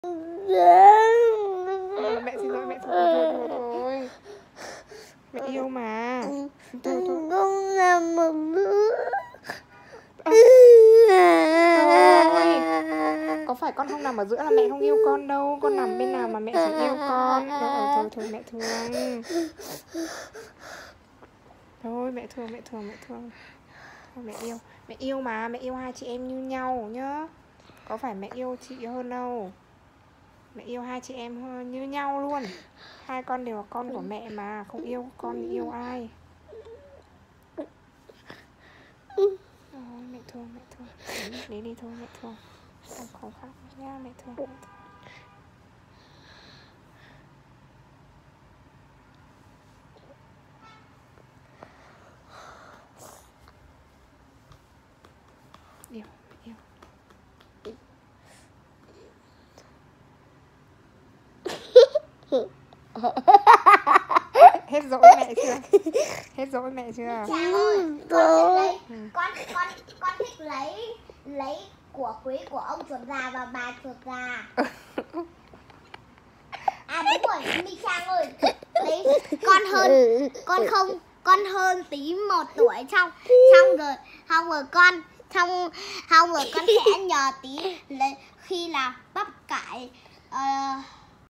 Mẹ xin lỗi, mẹ thôi. Mẹ yêu mà. Thôi. Con làm một bữa. Có phải con không nằm ở giữa là mẹ không yêu con đâu. Con nằm bên nào mà mẹ chỉ yêu con. Thôi mẹ thương. Thôi mẹ thương. Thôi, mẹ yêu mà. Mẹ yêu hai chị em như nhau nhá. Có phải mẹ yêu chị hơn đâu. Mẹ yêu hai chị em như nhau luôn. Hai con đều là con của mẹ mà. Không yêu con thì yêu ai. Ôi, mẹ thương. Đi thôi mẹ thương. Không khóc nha mẹ thương. Yêu. Hết dỗi mẹ chưa? Chàng ơi, con thích lấy của quý của ông chuột già và bà chuột già. À đúng rồi, Mi Trang ơi, lấy con hơn tí 1 tuổi xong rồi con sẽ nhờ tí khi là bắp cải